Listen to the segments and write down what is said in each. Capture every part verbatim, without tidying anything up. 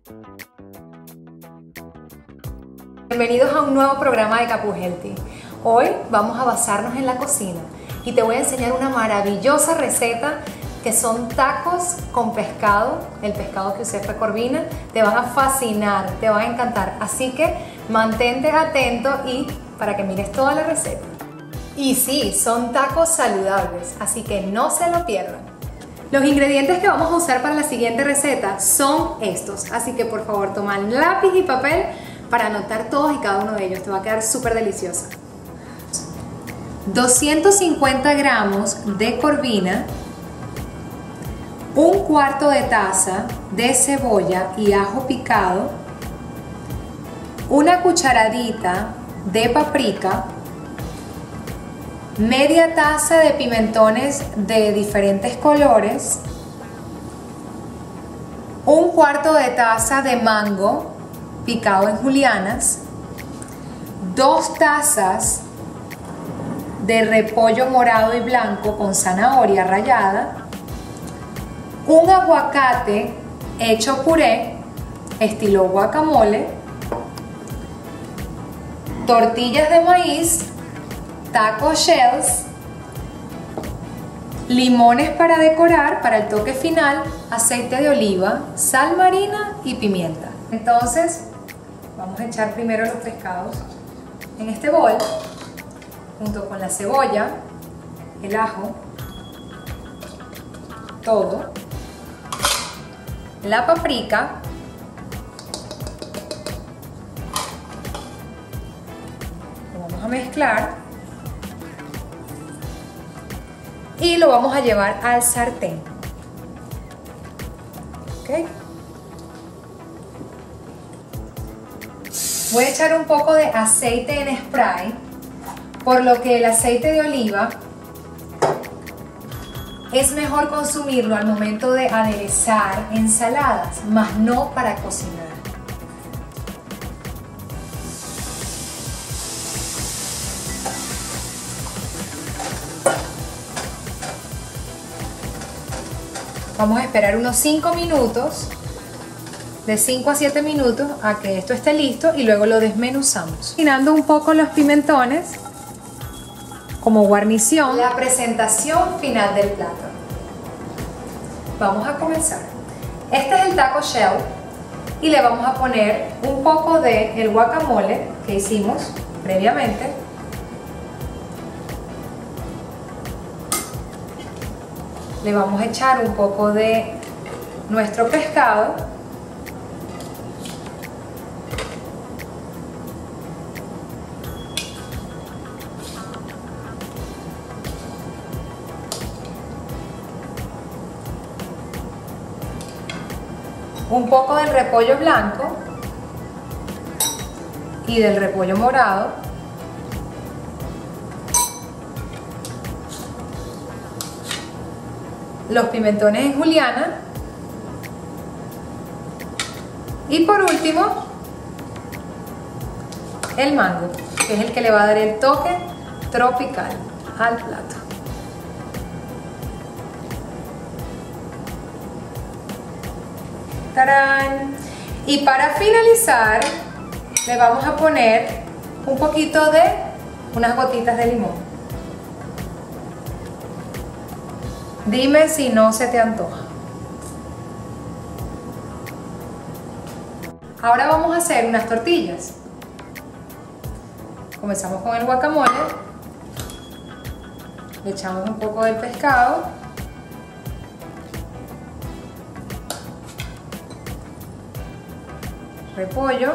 Bienvenidos a un nuevo programa de Capu Healthy. Hoy vamos a basarnos en la cocina y te voy a enseñar una maravillosa receta que son tacos con pescado. El pescado que usé fue corvina. Te van a fascinar, te van a encantar. Así que mantente atento y para que mires toda la receta. Y sí, son tacos saludables, así que no se lo pierdan. Los ingredientes que vamos a usar para la siguiente receta son estos, así que por favor toman lápiz y papel para anotar todos y cada uno de ellos. Te va a quedar súper deliciosa. doscientos cincuenta gramos de corvina, un cuarto de taza de cebolla y ajo picado, una cucharadita de paprika, media taza de pimentones de diferentes colores, un cuarto de taza de mango picado en julianas, dos tazas de repollo morado y blanco con zanahoria rallada, un aguacate hecho puré estilo guacamole, tortillas de maíz, taco shells, limones para decorar, para el toque final, aceite de oliva, sal marina y pimienta. Entonces vamos a echar primero los pescados en este bol junto con la cebolla, el ajo, todo, la paprika, lo vamos a mezclar y lo vamos a llevar al sartén. ¿Okay? Voy a echar un poco de aceite en spray, por lo que el aceite de oliva es mejor consumirlo al momento de aderezar ensaladas, más no para cocinar. Vamos a esperar unos cinco minutos, de cinco a siete minutos a que esto esté listo y luego lo desmenuzamos. Cocinando un poco los pimentones como guarnición. La presentación final del plato. Vamos a comenzar. Este es el taco shell y le vamos a poner un poco de el guacamole que hicimos previamente. Le vamos a echar un poco de nuestro pescado. Un poco del repollo blanco y del repollo morado. Los pimentones en juliana y por último el mango, que es el que le va a dar el toque tropical al plato. ¡Tarán! Y para finalizar le vamos a poner un poquito de unas gotitas de limón. Dime si no se te antoja. Ahora vamos a hacer unas tortillas. Comenzamos con el guacamole. Le echamos un poco del pescado. Repollo.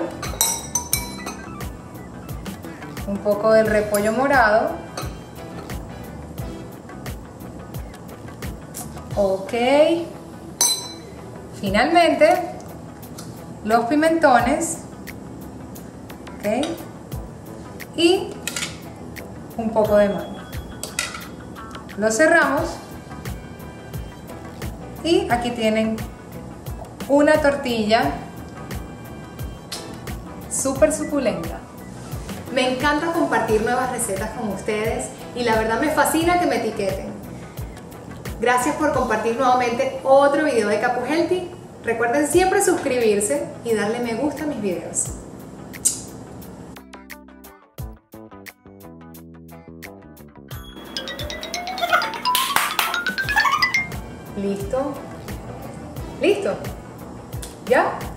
Un poco del repollo morado. Ok, finalmente los pimentones, ok, y un poco de mango. Lo cerramos y aquí tienen una tortilla súper suculenta. Me encanta compartir nuevas recetas con ustedes y la verdad me fascina que me etiqueten. Gracias por compartir nuevamente otro video de Capu Healthy. Recuerden siempre suscribirse y darle me gusta a mis videos. ¿Listo? ¿Listo? ¿Ya?